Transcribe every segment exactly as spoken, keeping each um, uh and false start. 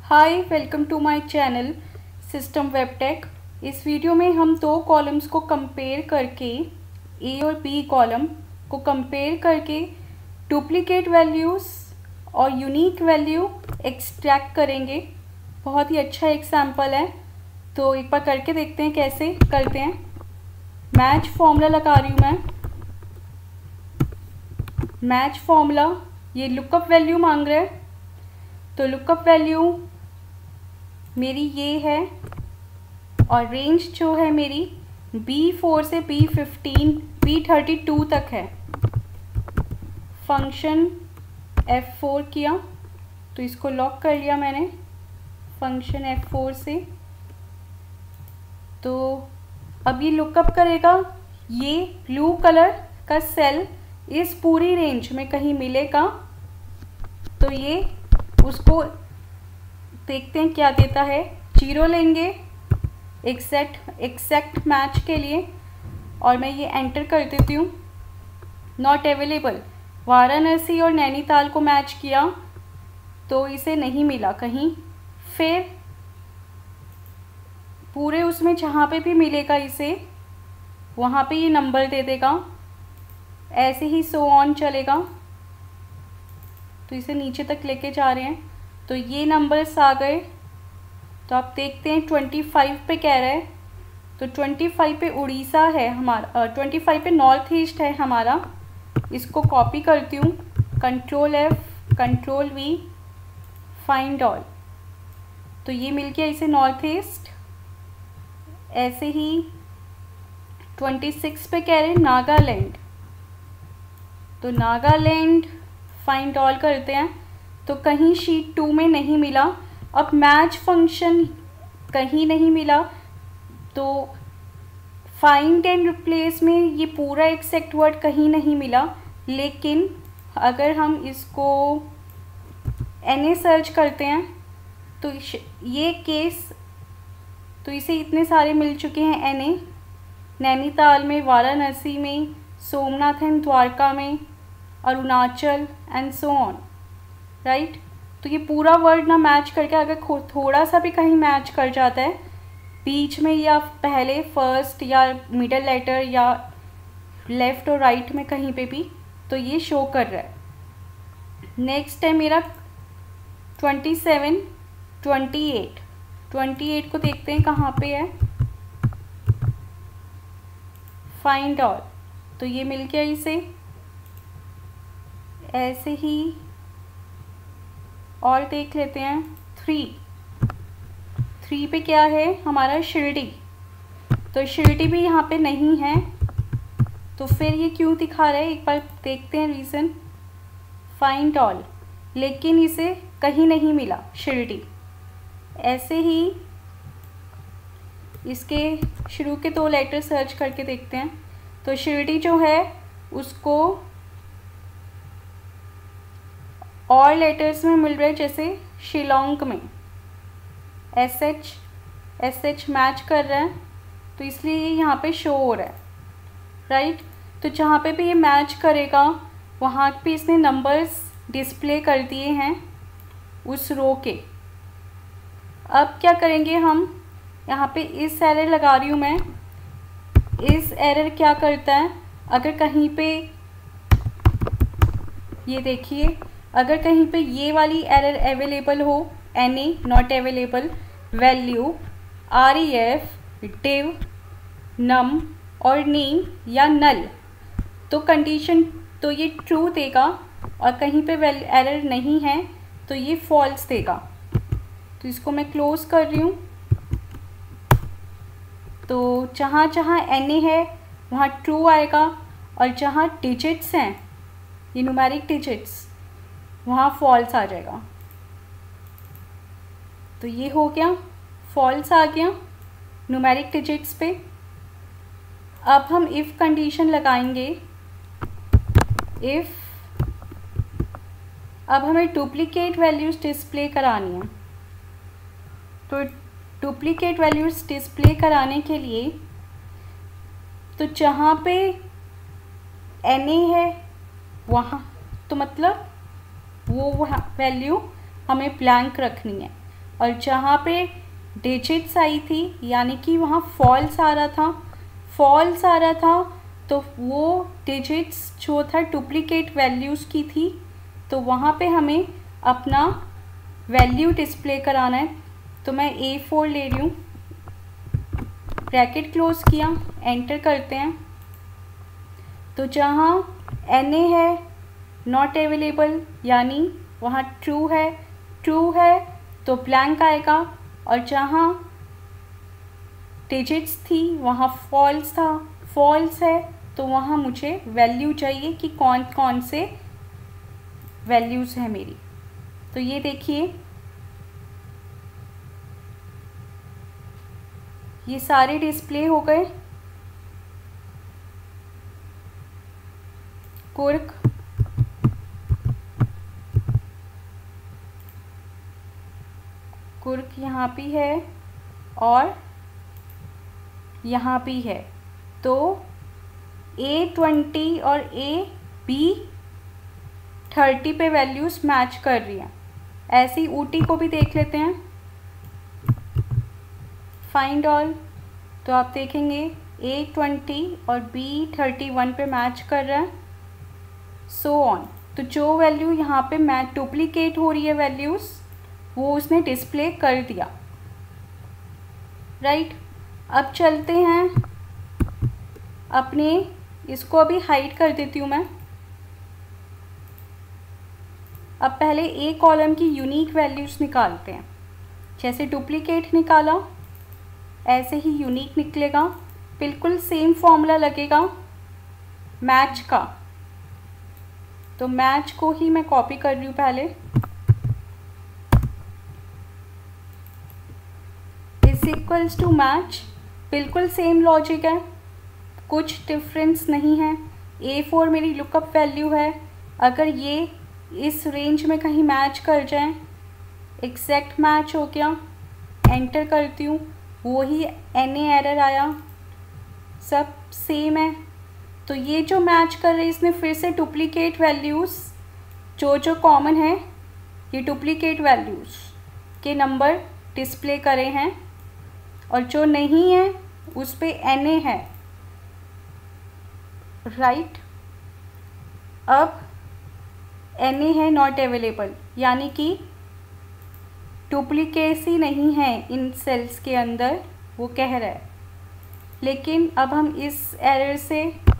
Hi, welcome to my channel system web tech. इस video में हम दो कॉलम्स को कंपेयर करके ए और बी कॉलम को कंपेयर करके डुप्लीकेट वैल्यूज़ और यूनिक वैल्यू एक्सट्रैक्ट करेंगे। बहुत ही अच्छा एग्जाम्पल है, तो एक बार करके देखते हैं कैसे करते हैं। मैच फॉर्मूला लगा रही हूँ मैं। मैच फॉर्मूला, ये लुकअप वैल्यू मांग रहा है, तो लुकअप वैल्यू मेरी ये है और रेंज जो है मेरी बी फोर से B fifteen B thirty two तक है। फंक्शन एफ फोर किया तो इसको लॉक कर लिया मैंने फंक्शन एफ फोर से। तो अब ये लुकअप करेगा, ये ब्लू कलर का सेल इस पूरी रेंज में कहीं मिलेगा, तो ये उसको देखते हैं क्या देता है। जीरो लेंगे एग्जैक्ट एग्जैक्ट मैच के लिए और मैं ये एंटर कर देती हूँ। नॉट अवेलेबल, वाराणसी और नैनीताल को मैच किया तो इसे नहीं मिला कहीं। फिर पूरे उसमें जहाँ पे भी मिलेगा इसे वहाँ पे ये नंबर दे देगा, ऐसे ही सो ऑन चलेगा। तो इसे नीचे तक लेके जा रहे हैं तो ये नंबर्स आ गए। तो आप देखते हैं ट्वेंटी फाइव पे कह रहा है, तो ट्वेंटी फाइव पे उड़ीसा है हमारा, ट्वेंटी फाइव पे नॉर्थ ईस्ट है हमारा। इसको कॉपी करती हूँ, control F control V, find all, तो ये मिल गया इसे नॉर्थ ईस्ट। ऐसे ही ट्वेंटी सिक्स पे कह रहे हैं नागालैंड, तो नागालैंड फाइंड ऑल करते हैं तो कहीं शीट टू में नहीं मिला। अब मैच फंक्शन कहीं नहीं मिला, तो फाइंड एंड रिप्लेस में ये पूरा एक्सेक्ट वर्ड कहीं नहीं मिला। लेकिन अगर हम इसको एन ए सर्च करते हैं तो ये केस, तो इसे इतने सारे मिल चुके हैं एन ए, नैनीताल में, वाराणसी में, सोमनाथ एंड द्वारका में, Arunachal and so on, right. तो ये पूरा वर्ड ना मैच करके, अगर थोड़ा सा भी कहीं मैच कर जाता है बीच में या पहले फर्स्ट या मिडल लेटर या लेफ़्ट और राइट में कहीं पे भी, तो ये शो कर रहा है। नेक्स्ट है मेरा twenty seven twenty eight. Twenty eight को देखते हैं कहाँ पे है, फाइंड ऑल, तो ये मिल गया इसे। ऐसे ही और देख लेते हैं। थ्री थ्री पे क्या है हमारा, शिरडी, तो शिरडी भी यहाँ पे नहीं है, तो फिर ये क्यों दिखा रहा है एक बार देखते हैं रीज़न। फाइंड ऑल, लेकिन इसे कहीं नहीं मिला शिरडी। ऐसे ही इसके शुरू के दो लेटर सर्च करके देखते हैं, तो शिरडी जो है उसको और लेटर्स में मिल रहे हैं, जैसे शिलोंग में S H S H match कर रहा है, तो इसलिए ये यहाँ पे शो हो रहा है, राइट। तो जहाँ पे भी ये मैच करेगा वहाँ पे इसने नंबर्स डिस्प्ले कर दिए हैं उस रो के। अब क्या करेंगे हम, यहाँ पे इस एरर लगा रही हूँ मैं। इस एरर क्या करता है, अगर कहीं पे ये देखिए, अगर कहीं पे ये वाली एरर अवेलेबल हो, N A not available, value R E F div num और नेम या नल, तो कंडीशन तो ये ट्रू देगा, और कहीं पे एरर नहीं है तो ये फॉल्स देगा। तो इसको मैं क्लोज कर रही हूँ। तो जहाँ जहाँ एन ए है वहाँ ट्रू आएगा, और जहाँ डिजिट्स हैं, ये न्यूमेरिक डिजिट्स, वहाँ फॉल्स आ जाएगा। तो ये हो गया, फॉल्स आ गया न्यूमेरिक डिजिट्स पे। अब हम इफ़ कंडीशन लगाएंगे। इफ़ अब हमें डुप्लीकेट वैल्यूज़ डिस्प्ले करानी है, तो डुप्लीकेट वैल्यूज़ डिस्प्ले कराने के लिए, तो जहाँ पे एन ए है वहाँ, तो मतलब वो वैल्यू हमें ब्लैंक रखनी है। और जहाँ पे डिजिट्स आई थी यानी कि वहाँ फॉल्स आ रहा था, फॉल्स आ रहा था तो वो डिजिट्स जो था डुप्लीकेट वैल्यूज़ की थी, तो वहाँ पे हमें अपना वैल्यू डिस्प्ले कराना है। तो मैं ए फोर ले रही हूँ, ब्रैकेट क्लोज किया, एंटर करते हैं। तो जहाँ एन ए है नॉट अवेलेबल यानी वहाँ ट्रू है, ट्रू है तो ब्लैंक आएगा, और जहाँ डिजिट्स थी वहाँ फॉल्स था, फॉल्स है तो वहाँ मुझे वैल्यू चाहिए कि कौन कौन से वैल्यूज़ हैं मेरी। तो ये देखिए ये सारे डिस्प्ले हो गए। कुर्क, कुर्क यहाँ भी है और यहाँ भी है, तो ए ट्वेंटी और ए बी थर्टी पे वैल्यूज़ मैच कर रही हैं। ऐसे ही ऊटी को भी देख लेते हैं, फाइंड ऑल, तो आप देखेंगे ए ट्वेंटी और बी थर्टी वन पे मैच कर रहा है, सो ऑन। तो जो वैल्यू यहाँ पे मैच डुप्लीकेट हो रही है वैल्यूज़ वो उसने डिस्प्ले कर दिया, राइट। अब चलते हैं अपने, इसको अभी हाइड कर देती हूँ मैं। अब पहले ए कॉलम की यूनिक वैल्यूज़ निकालते हैं। जैसे डुप्लीकेट निकाला ऐसे ही यूनिक निकलेगा, बिल्कुल सेम फॉर्मूला लगेगा मैच का। तो मैच को ही मैं कॉपी कर रही हूँ पहले, इज इक्वल्स टू मैच, बिल्कुल सेम लॉजिक है, कुछ डिफरेंस नहीं है। ए फोर मेरी लुकअप वैल्यू है, अगर ये इस रेंज में कहीं मैच कर जाए, एग्जैक्ट मैच हो गया, एंटर करती हूँ, वही एन ए एरर आया, सब सेम है। तो ये जो मैच कर रहे हैं इसने फिर से डुप्लीकेट वैल्यूज़ जो जो कॉमन है ये डुप्लीकेट वैल्यूज़ के नंबर डिस्प्ले करे हैं, और जो नहीं है उस पे एन ए है, राइट। अब एन ए है नॉट अवेलेबल यानी कि डुप्लीकेसी नहीं है इन सेल्स के अंदर, वो कह रहा है। लेकिन अब हम इस एरर से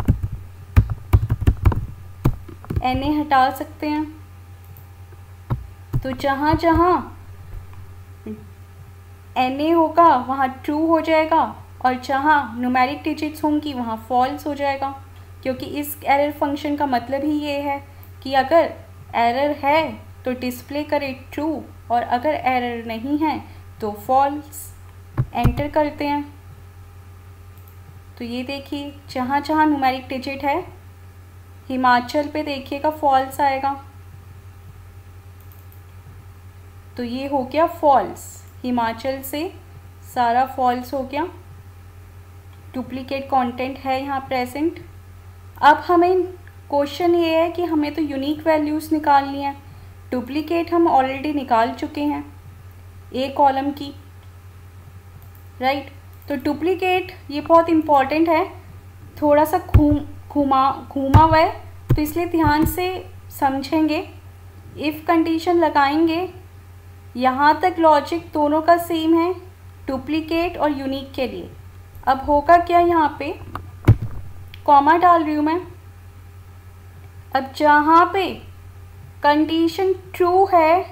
एन ए हटा सकते हैं। तो जहाँ जहाँ एन ए होगा वहाँ ट्रू हो जाएगा, और जहाँ न्यूमेरिक डिजिट्स होंगी वहाँ फॉल्स हो जाएगा, क्योंकि इस एरर फंक्शन का मतलब ही ये है कि अगर एरर है तो डिस्प्ले करे ट्रू, और अगर एरर नहीं है तो फॉल्स। एंटर करते हैं तो ये देखिए जहाँ जहाँ न्यूमेरिक डिजिट है, हिमाचल पे देखिएगा फॉल्स आएगा, तो ये हो गया फॉल्स, हिमाचल से सारा फॉल्स हो गया, डुप्लीकेट कंटेंट है यहाँ प्रेजेंट। अब हमें क्वेश्चन ये है कि हमें तो यूनिक वैल्यूज़ निकालनी है, डुप्लीकेट हम ऑलरेडी निकाल चुके हैं ए कॉलम की, राइट। तो डुप्लीकेट ये बहुत इम्पॉर्टेंट है, थोड़ा सा घूम घुमा घूमा हुआ है, तो इसलिए ध्यान से समझेंगे। इफ़ कंडीशन लगाएंगे, यहाँ तक लॉजिक दोनों का सेम है डुप्लीकेट और यूनिक के लिए। अब होगा क्या, यहाँ पे कॉमा डाल रही हूँ मैं। अब जहाँ पे कंडीशन ट्रू है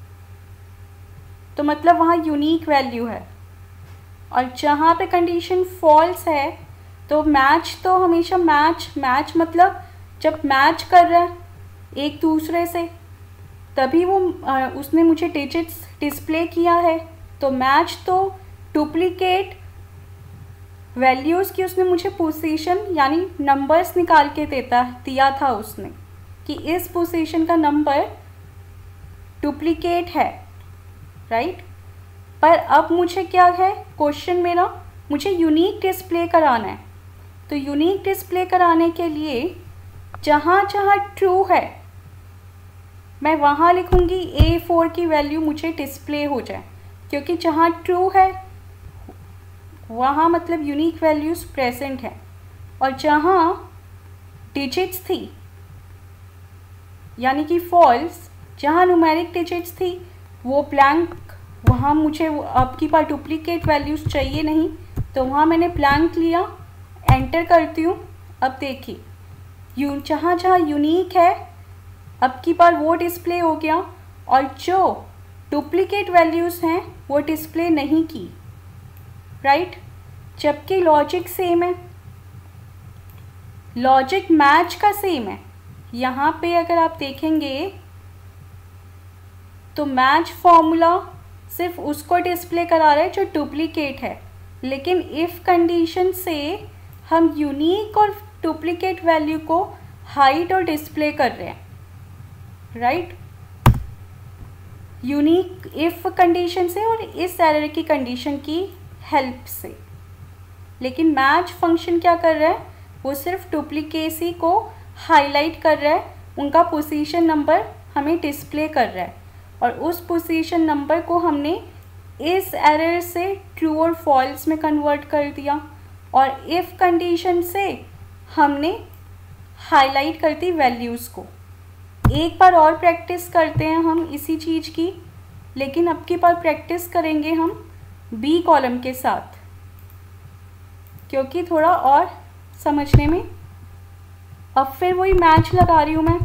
तो मतलब वहाँ यूनिक वैल्यू है, और जहाँ पे कंडीशन फॉल्स है तो मैच, तो हमेशा मैच मैच मतलब जब मैच कर रहा है एक दूसरे से तभी वो आ, उसने मुझे डिजिट्स डिस्प्ले किया है। तो मैच तो डुप्लीकेट वैल्यूज़ की उसने मुझे पोजीशन यानी नंबर्स निकाल के देता दिया था उसने कि इस पोजीशन का नंबर डुप्लीकेट है, राइट। पर अब मुझे क्या है क्वेश्चन मेरा, मुझे यूनिक डिस्प्ले कराना है। तो यूनिक डिस्प्ले कराने के लिए जहाँ जहाँ ट्रू है मैं वहाँ लिखूँगी ए फोर की वैल्यू मुझे डिस्प्ले हो जाए। क्योंकि जहाँ ट्रू है वहाँ मतलब यूनिक वैल्यूज़ प्रेजेंट है, और जहाँ डिजिट्स थी यानी कि फॉल्स, जहाँ न्यूमेरिक डिजिट्स थी वो ब्लैंक, वहाँ मुझे अब की बार डुप्लीकेट वैल्यूज़ चाहिए नहीं, तो वहाँ मैंने ब्लैंक लिया, एंटर करती हूँ। अब देखिए यू जहाँ जहाँ यूनिक है अब की बार वो डिस्प्ले हो गया, और जो डुप्लीकेट वैल्यूज़ हैं वो डिस्प्ले नहीं की, राइट। जबकि लॉजिक सेम है, लॉजिक मैच का सेम है। यहाँ पे अगर आप देखेंगे तो मैच फॉर्मूला सिर्फ उसको डिस्प्ले करा रहा है जो डुप्लीकेट है, लेकिन इफ़ कंडीशन से हम यूनिक और डुप्लीकेट वैल्यू को हाइड और डिस्प्ले कर रहे हैं, राइट। यूनिक इफ़ कंडीशन से और इस एरर की कंडीशन की हेल्प से। लेकिन मैच फंक्शन क्या कर रहा है, वो सिर्फ डुप्लीकेसी को हाईलाइट कर रहा है, उनका पोजीशन नंबर हमें डिस्प्ले कर रहा है, और उस पोजीशन नंबर को हमने इस एरर से ट्रू और फॉल्स में कन्वर्ट कर दिया, और इफ़ कंडीशन से हमने हाईलाइट कर दी वैल्यूज़ को। एक बार और प्रैक्टिस करते हैं हम इसी चीज़ की, लेकिन अब की बार प्रैक्टिस करेंगे हम बी कॉलम के साथ, क्योंकि थोड़ा और समझने में। अब फिर वही मैच लगा रही हूँ मैं,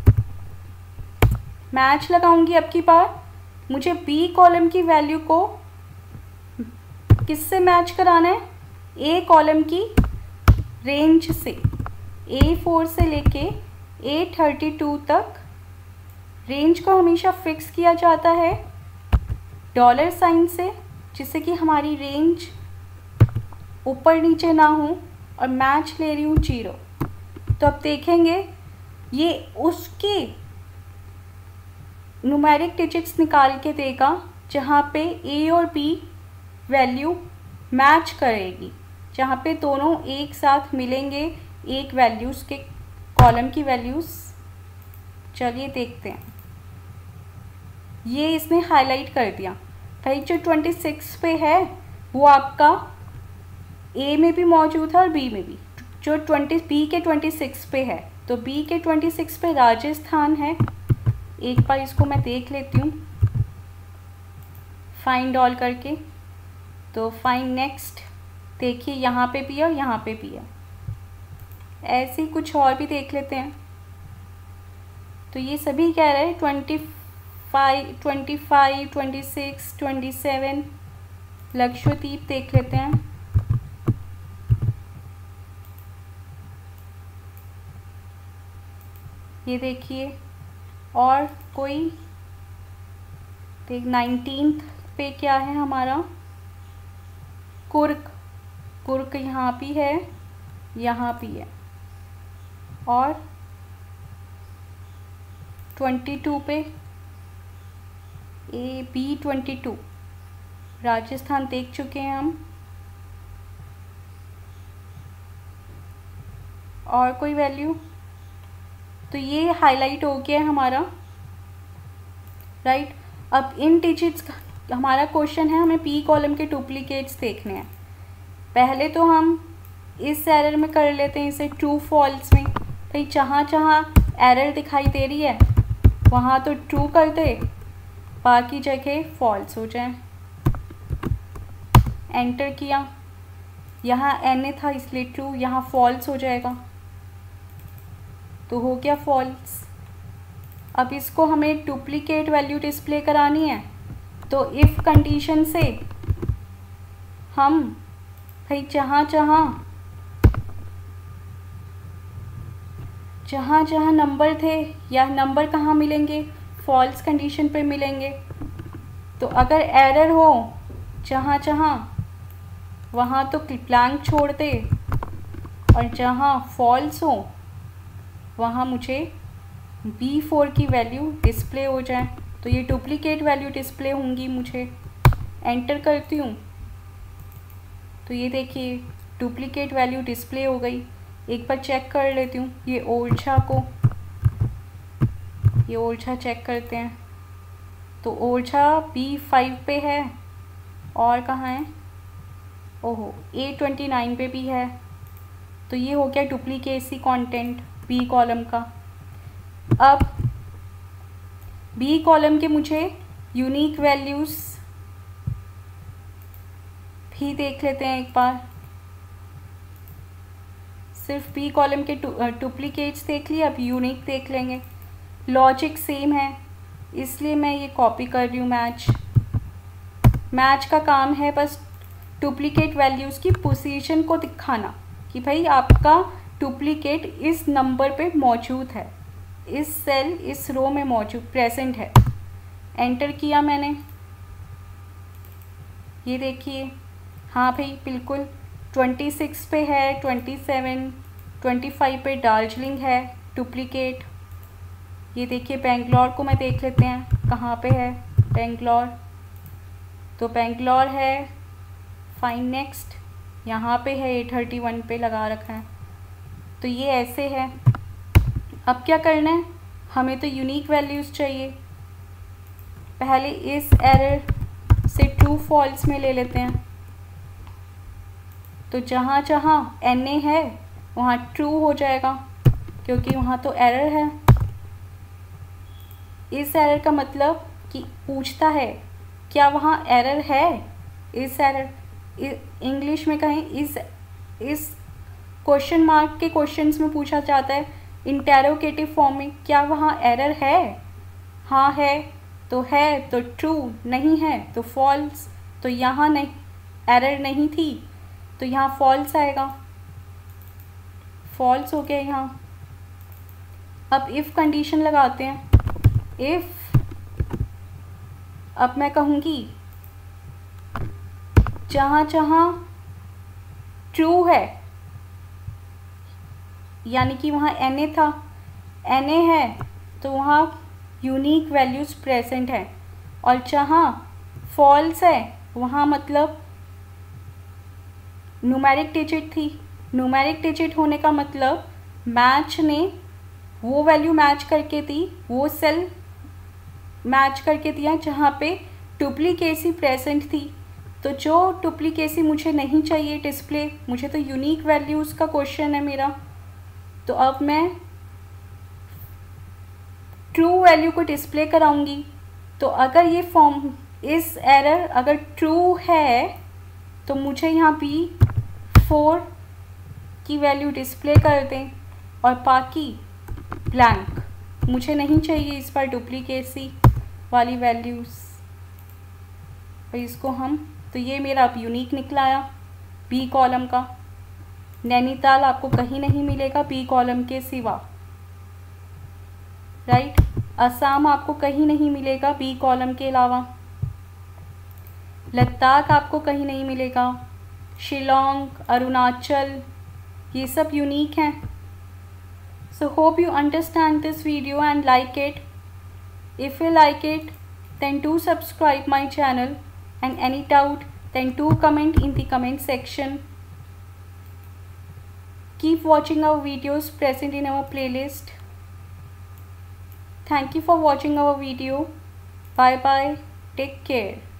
मैच लगाऊंगी। अब की बार मुझे बी कॉलम की वैल्यू को किससे मैच कराना है, ए कॉलम की रेंज से, ए फोर से लेके ए थर्टी टू तक। रेंज को हमेशा फिक्स किया जाता है डॉलर साइन से, जिससे कि हमारी रेंज ऊपर नीचे ना हो, और मैच ले रही हूँ जीरो। तो अब देखेंगे ये उसके न्यूमेरिक डिजिट्स निकाल के देगा जहाँ पे ए और बी वैल्यू मैच करेगी, जहाँ पे दोनों एक साथ मिलेंगे एक वैल्यूज़ के कॉलम की वैल्यूज़। चलिए देखते हैं, ये इसने हाईलाइट कर दिया। भाई जो ट्वेंटी सिक्स पे है वो आपका ए में भी मौजूद है और बी में भी। जो ट्वेंटी बी के ट्वेंटी सिक्स पे है, तो बी के ट्वेंटी सिक्स पे राजस्थान है। एक बार इसको मैं देख लेती हूँ फाइंड ऑल करके। तो फाइंड नेक्स्ट, देखिए यहाँ पे भी है और यहाँ पे भी है। ऐसे ही कुछ और भी देख लेते हैं। तो ये सभी कह रहे हैं twenty five twenty five twenty six twenty seven. Lakshadweep देख लेते हैं। ये देखिए, और कोई देख नाइनटीन्थ पे क्या है हमारा, कुर्क। कुर्क यहाँ भी है, यहाँ भी है। और ट्वेंटी टू पे A B twenty two Rajasthan देख चुके हैं हम। और कोई वैल्यू, तो ये हाईलाइट हो गया है हमारा, राइट। अब इन डिजिट्स का हमारा क्वेश्चन है, हमें पी कॉलम के डुप्लीकेट्स देखने हैं। पहले तो हम इस एरर में कर लेते हैं इसे ट्रू फॉल्स में। भाई जहाँ जहाँ एरर दिखाई दे रही है वहाँ तो ट्रू कर दे, बाकी जगह फॉल्स हो जाए। एंटर किया, यहाँ एन ए था इसलिए ट्रू, यहाँ फॉल्स हो जाएगा, तो हो गया फॉल्स। अब इसको हमें डुप्लीकेट वैल्यू डिस्प्ले करानी है, तो इफ़ कंडीशन से हम भाई जहाँ जहाँ जहाँ जहाँ नंबर थे या नंबर कहाँ मिलेंगे, फॉल्स कंडीशन पे मिलेंगे। तो अगर एरर हो जहाँ जहाँ, वहाँ तो ब्लैंक छोड़ दे, और जहाँ फॉल्स हो वहाँ मुझे बी फोर की वैल्यू डिस्प्ले हो जाए। तो ये डुप्लीकेट वैल्यू डिस्प्ले होंगी मुझे। एंटर करती हूँ तो ये देखिए डुप्लीकेट वैल्यू डिस्प्ले हो गई। एक बार चेक कर लेती हूँ ये ओरछा को, ये ओरछा चेक करते हैं। तो ओरछा बी फाइव पे है, और कहाँ है, ओहो ए ट्वेंटी नाइन पे भी है। तो ये हो गया डुप्लीकेसी कंटेंट बी कॉलम का। अब बी कॉलम के मुझे यूनिक वैल्यूज़ भी देख लेते हैं एक बार। सिर्फ बी कॉलम के डुप्लीकेट्स देख लिए, अब यूनिक देख लेंगे। लॉजिक सेम है इसलिए मैं ये कॉपी कर रही हूँ। मैच मैच का काम है बस डुप्लीकेट वैल्यूज़ की पोजीशन को दिखाना कि भाई आपका डुप्लीकेट इस नंबर पे मौजूद है, इस सेल इस रो में मौजूद प्रेजेंट है। एंटर किया मैंने, ये देखिए हाँ भाई बिल्कुल ट्वेंटी सिक्स पे है, ट्वेंटी सेवन ट्वेंटी फाइव पे दार्जिलिंग है डुप्लीकेट। ये देखिए बेंगलोर को मैं देख लेते हैं कहाँ पे है बेंगलोर, तो बेंगलोर है। फाइन नेक्स्ट, यहाँ पे है ए थर्टी वन पे लगा रखा है। तो ये ऐसे है। अब क्या करना है, हमें तो यूनिक वैल्यूज़ चाहिए। पहले इस एरर से ट्रू फॉल्स में ले लेते हैं। तो जहाँ जहाँ एन ए है वहाँ ट्रू हो जाएगा क्योंकि वहाँ तो एरर है। इस एरर का मतलब कि पूछता है क्या वहाँ एरर है। इस एरर इंग्लिश में कहें इस इस क्वेश्चन मार्क के क्वेश्चंस में पूछा जाता है इंटेरोगेटिव फॉर्म में, क्या वहाँ एरर है। हाँ है तो है तो ट्रू, नहीं है तो फॉल्स। तो यहाँ नहीं एरर नहीं थी तो यहाँ फॉल्स आएगा, फॉल्स हो गया यहाँ। अब इफ़ कंडीशन लगाते हैं। इफ़ अब मैं कहूँगी जहाँ जहाँ ट्रू है यानी कि वहाँ एन ए था, एन ए है तो वहाँ यूनिक वैल्यूज़ प्रेजेंट है। और जहाँ फॉल्स है वहाँ मतलब न्यूमेरिक डिजिट थी। न्यूमेरिक डिजिट होने का मतलब मैच ने वो वैल्यू मैच करके दी, वो सेल मैच करके दिया जहाँ पे डुप्लीकेसी प्रेजेंट थी। तो जो डुप्लीकेसी मुझे नहीं चाहिए डिस्प्ले, मुझे तो यूनिक वैल्यूज़ का क्वेश्चन है मेरा। तो अब मैं ट्रू वैल्यू को डिस्प्ले कराऊंगी। तो अगर ये फॉर्म इस एरर अगर ट्रू है तो मुझे यहाँ बी फोर की वैल्यू डिस्प्ले कर दें और बाकी ब्लैंक, मुझे नहीं चाहिए इस पर डुप्लीकेसी वाली वैल्यूज़। और इसको हम, तो ये मेरा अब यूनिक निकलाया बी कॉलम का। नैनीताल आपको कहीं नहीं मिलेगा बी कॉलम के सिवा, राइट। असम आपको कहीं नहीं मिलेगा बी कॉलम के अलावा। लद्दाख आपको कहीं नहीं मिलेगा। शिलोंग, अरुणाचल, ये सब यूनिक हैं। So hope you understand this video and like it. If you like it, then do subscribe my channel, and any doubt, then do comment in the comment section. Keep watching our videos present in our playlist. Thank you for watching our video. Bye bye. Take care.